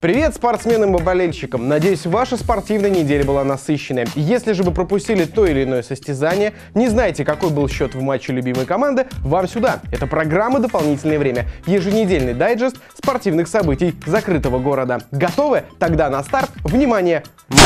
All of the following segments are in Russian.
Привет спортсменам и болельщикам! Надеюсь, ваша спортивная неделя была насыщенной. Если же вы пропустили то или иное состязание, не знаете, какой был счет в матче любимой команды, вам сюда. Это программа «Дополнительное время». Еженедельный дайджест спортивных событий закрытого города. Готовы? Тогда на старт. Внимание! Матч!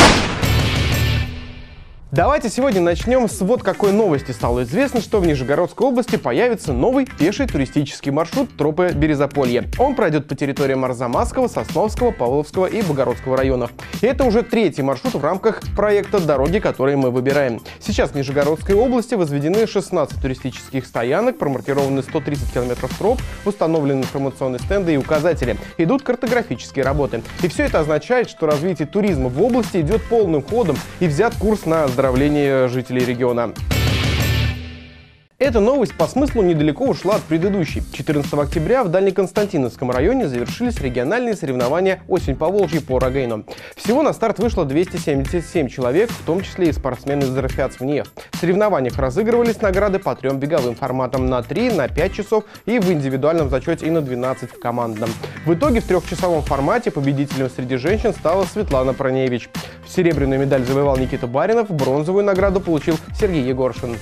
Давайте сегодня начнем с вот какой новости. Стало известно, что в Нижегородской области появится новый пеший туристический маршрут Тропы Березополья. Он пройдет по территориям Арзамасского, Сосновского, Павловского и Богородского районов. И это уже третий маршрут в рамках проекта «Дороги, которые мы выбираем». Сейчас в Нижегородской области возведены 16 туристических стоянок, промаркированы 130 километров троп, установлены информационные стенды и указатели. Идут картографические работы. И все это означает, что развитие туризма в области идет полным ходом и взят курс на оздоровление жителей региона. Эта новость по смыслу недалеко ушла от предыдущей. 14 октября в Дальнеконстантиновском районе завершились региональные соревнования «Осень Поволжья» по рогейну. Всего на старт вышло 277 человек, в том числе и спортсмены из РФЯЦ-ВНИЕФ. В соревнованиях разыгрывались награды по 3 беговым форматам на 3, на 5 часов и в индивидуальном зачете и на 12 в командном. В итоге в 3-часовом формате победителем среди женщин стала Светлана Проневич. Серебряную медаль завоевал Никита Баринов, бронзовую награду получил Сергей Егоршин.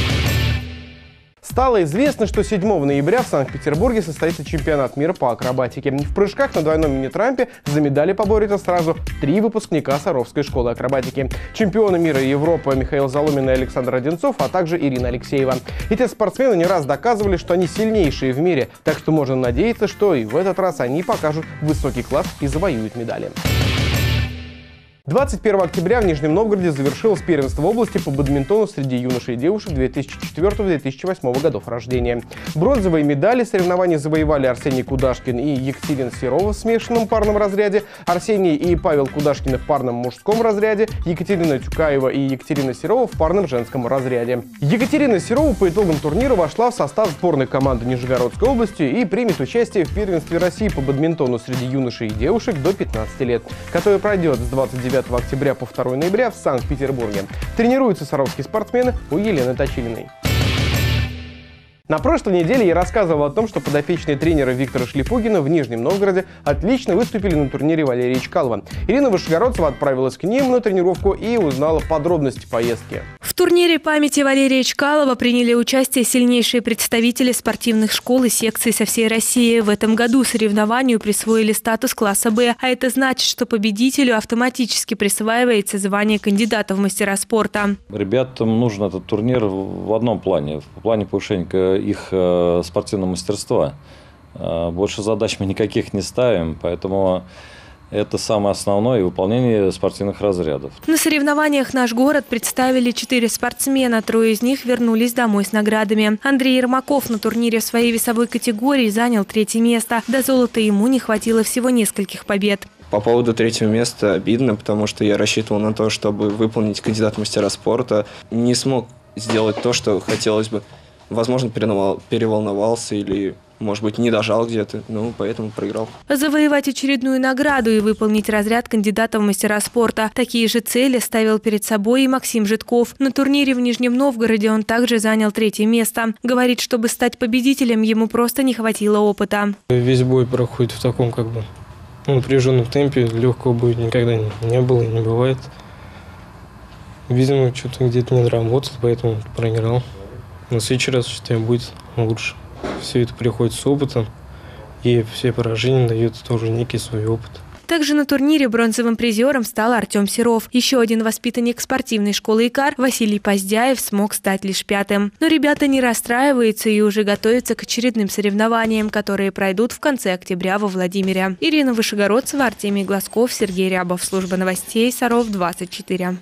Стало известно, что 7 ноября в Санкт-Петербурге состоится чемпионат мира по акробатике. В прыжках на двойном мини-трампе за медали поборются сразу 3 выпускника Саровской школы акробатики. Чемпионы мира и Европы Михаил Заломин и Александр Одинцов, а также Ирина Алексеева. Эти спортсмены не раз доказывали, что они сильнейшие в мире, так что можно надеяться, что и в этот раз они покажут высокий класс и завоюют медали. 21 октября в Нижнем Новгороде завершилось первенство области по бадминтону среди юношей и девушек 2004-2008 годов рождения. Бронзовые медали соревнований завоевали Арсений Кудашкин и Екатерина Серова в смешанном парном разряде, Арсений и Павел Кудашкины в парном мужском разряде, Екатерина Тюкаева и Екатерина Серова в парном женском разряде. Екатерина Серова по итогам турнира вошла в состав сборной команды Нижегородской области и примет участие в первенстве России по бадминтону среди юношей и девушек до 15 лет, которое пройдет с 29 октября по 2 ноября в Санкт-Петербурге. Тренируются саровские спортсмены у Елены Точилиной. На прошлой неделе я рассказывал о том, что подопечные тренера Виктора Шлифугина в Нижнем Новгороде отлично выступили на турнире Валерия Чкалова. Ирина Вышегородцева отправилась к ним на тренировку и узнала подробности поездки. В турнире памяти Валерия Чкалова приняли участие сильнейшие представители спортивных школ и секций со всей России. В этом году соревнованию присвоили статус класса «Б», а это значит, что победителю автоматически присваивается звание кандидата в мастера спорта. Ребятам нужен этот турнир в одном плане, в плане повышения их спортивного мастерства. Больше задач мы никаких не ставим, поэтому это самое основное и выполнение спортивных разрядов. На соревнованиях наш город представили 4 спортсмена. 3 из них вернулись домой с наградами. Андрей Ермаков на турнире в своей весовой категории занял 3-е место. До золота ему не хватило всего нескольких побед. По поводу 3-го места обидно, потому что я рассчитывал на то, чтобы выполнить кандидат в мастера спорта. Не смог сделать то, что хотелось бы. Возможно, переволновался или, может быть, не дожал где-то, поэтому проиграл. Завоевать очередную награду и выполнить разряд кандидата в мастера спорта. Такие же цели ставил перед собой и Максим Житков. На турнире в Нижнем Новгороде он также занял 3-е место. Говорит, чтобы стать победителем, ему просто не хватило опыта. Весь бой проходит в таком напряженном темпе. Легкого боя никогда не было и не бывает. Видимо, что-то где-то не доработал, поэтому проиграл. На следующий раз, считаю, будет лучше. Все это приходит с опытом, и все поражения дают тоже некий свой опыт. Также на турнире бронзовым призером стал Артем Серов. Еще один воспитанник спортивной школы «Икар» Василий Поздяев смог стать лишь 5-м. Но ребята не расстраиваются и уже готовятся к очередным соревнованиям, которые пройдут в конце октября во Владимире. Ирина Вышегородцева, Артемий Глазков, Сергей Рябов. Служба новостей Саров 24.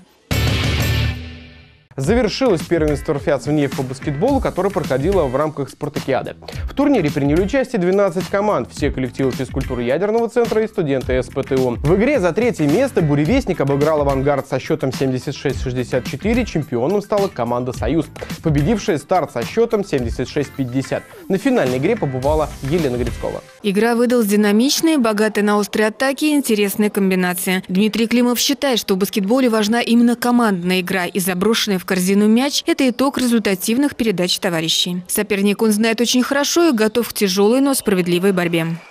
Завершилось первенство РФЯЦ-ВНИЕФ по баскетболу, которое проходило в рамках спартакиады. В турнире приняли участие 12 команд, все коллективы физкультуры ядерного центра и студенты СПТУ. В игре за 3-е место «Буревестник» обыграл «Авангард» со счетом 76-64, чемпионом стала команда «Союз», победившая «Старт» со счетом 76-50. На финальной игре побывала Елена Грицкова. Игра выдалась динамичной, богатой на острые атаки и интересные комбинации. Дмитрий Климов считает, что в баскетболе важна именно командная игра и заброшенная в корзину мяч – это итог результативных передач товарищей. Соперник он знает очень хорошо и готов к тяжелой, но справедливой борьбе.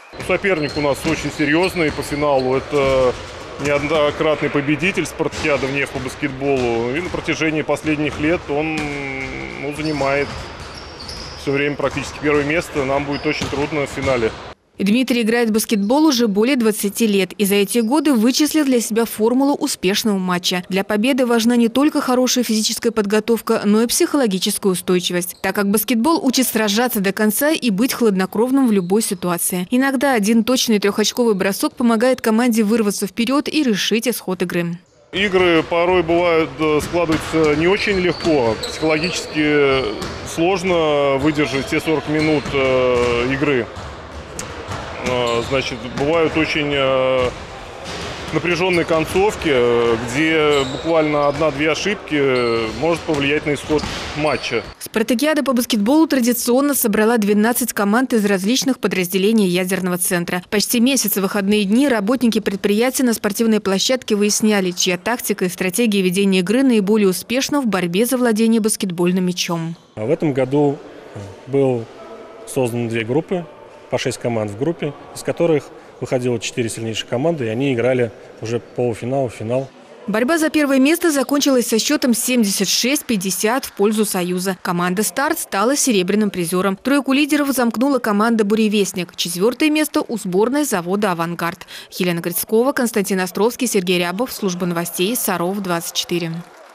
Соперник у нас очень серьезный по финалу. Это неоднократный победитель спартакиады в НЕФ по баскетболу. И на протяжении последних лет он занимает все время практически первое место. Нам будет очень трудно в финале. Дмитрий играет в баскетбол уже более 20 лет и за эти годы вычислил для себя формулу успешного матча. Для победы важна не только хорошая физическая подготовка, но и психологическая устойчивость, так как баскетбол учит сражаться до конца и быть хладнокровным в любой ситуации. Иногда один точный трехочковый бросок помогает команде вырваться вперед и решить исход игры. Игры порой бывают складываются не очень легко. Психологически сложно выдержать все 40 минут игры. Значит, бывают очень напряженные концовки, где буквально 1-2 ошибки может повлиять на исход матча. Спартакиада по баскетболу традиционно собрала 12 команд из различных подразделений ядерного центра. Почти месяц в выходные дни работники предприятия на спортивной площадке выясняли, чья тактика и стратегия ведения игры наиболее успешна в борьбе за владение баскетбольным мячом. В этом году был создан 2 группы. По 6 команд в группе, из которых выходило 4 сильнейших команды, и они играли уже полуфинал, финал. Борьба за первое место закончилась со счетом 76-50 в пользу Союза. Команда «Старт» стала серебряным призером. Тройку лидеров замкнула команда «Буревестник». 4-е место у сборной завода «Авангард». Елена Грицкова, Константин Островский, Сергей Рябов. Служба новостей Саров 24.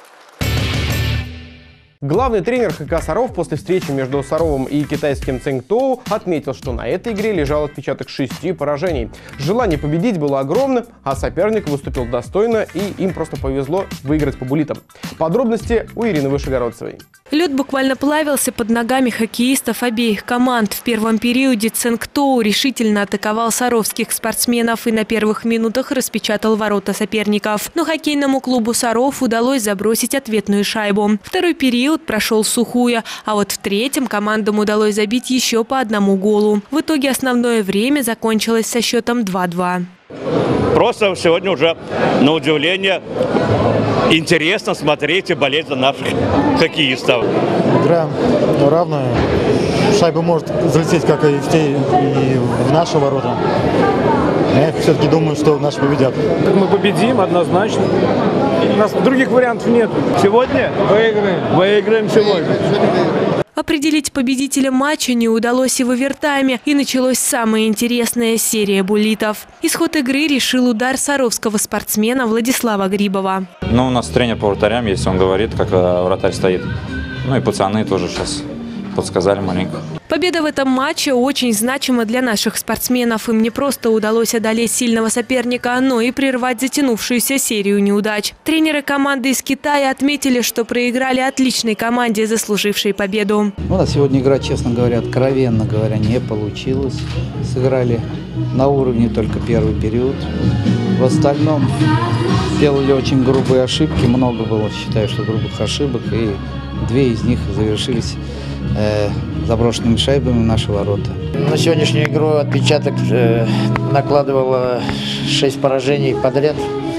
Главный тренер ХК «Саров» после встречи между Саровом и китайским Цинктоу отметил, что на этой игре лежал отпечаток 6 поражений. Желание победить было огромным, а соперник выступил достойно, и им просто повезло выиграть по буллитам. Подробности у Ирины Вышегородцевой. Лед буквально плавился под ногами хоккеистов обеих команд. В первом периоде Цинктоу решительно атаковал саровских спортсменов и на первых минутах распечатал ворота соперников. Но хоккейному клубу «Саров» удалось забросить ответную шайбу. Второй период прошел сухую, а вот в третьем командам удалось забить еще по 1 голу. В итоге основное время закончилось со счетом 2-2. Просто сегодня уже, на удивление, интересно смотреть и болеть за наших хоккеистов. Игра равная. Шайба может залететь как и в наши ворота. Я все-таки думаю, что наши победят. Мы победим однозначно. У нас других вариантов нет. Сегодня выиграем сегодня. Определить победителя матча не удалось и в овертайме, и началась самая интересная серия буллитов. Исход игры решил удар саровского спортсмена Владислава Грибова. У нас тренер по вратарям есть, он говорит, как вратарь стоит. И пацаны тоже сейчас подсказали маленько. Победа в этом матче очень значима для наших спортсменов. Им не просто удалось одолеть сильного соперника, но и прервать затянувшуюся серию неудач. Тренеры команды из Китая отметили, что проиграли отличной команде, заслужившей победу. У нас сегодня игра, честно говоря, откровенно говоря, не получилась. Сыграли на уровне только первый период. В остальном делали очень грубые ошибки. Много было, считаю, что грубых ошибок. И 2 из них завершились заброшенными шайбами в наши ворота. На сегодняшнюю игру отпечаток накладывало 6 поражений подряд.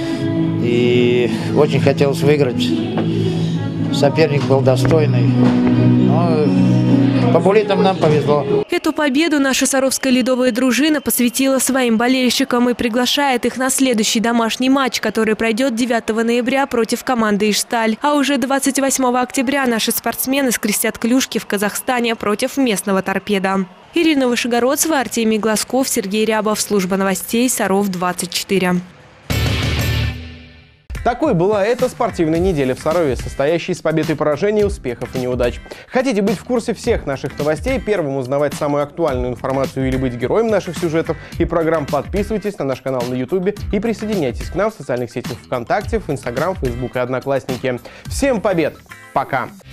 И очень хотелось выиграть. Соперник был достойный. Но по буллитам нам повезло. Эту победу наша саровская ледовая дружина посвятила своим болельщикам и приглашает их на следующий домашний матч, который пройдет 9 ноября против команды «Ижсталь». А уже 28 октября наши спортсмены скрестят клюшки в Казахстане против местного «Торпедо». Ирина Вышегородцева, Артемий Глазков, Сергей Рябов. Служба новостей Саров 24. Такой была эта спортивная неделя в Сарове, состоящая из побед и поражений, успехов и неудач. Хотите быть в курсе всех наших новостей, первым узнавать самую актуальную информацию или быть героем наших сюжетов и программ, подписывайтесь на наш канал на YouTube и присоединяйтесь к нам в социальных сетях ВКонтакте, в Инстаграм, Фейсбук и Одноклассники. Всем побед! Пока!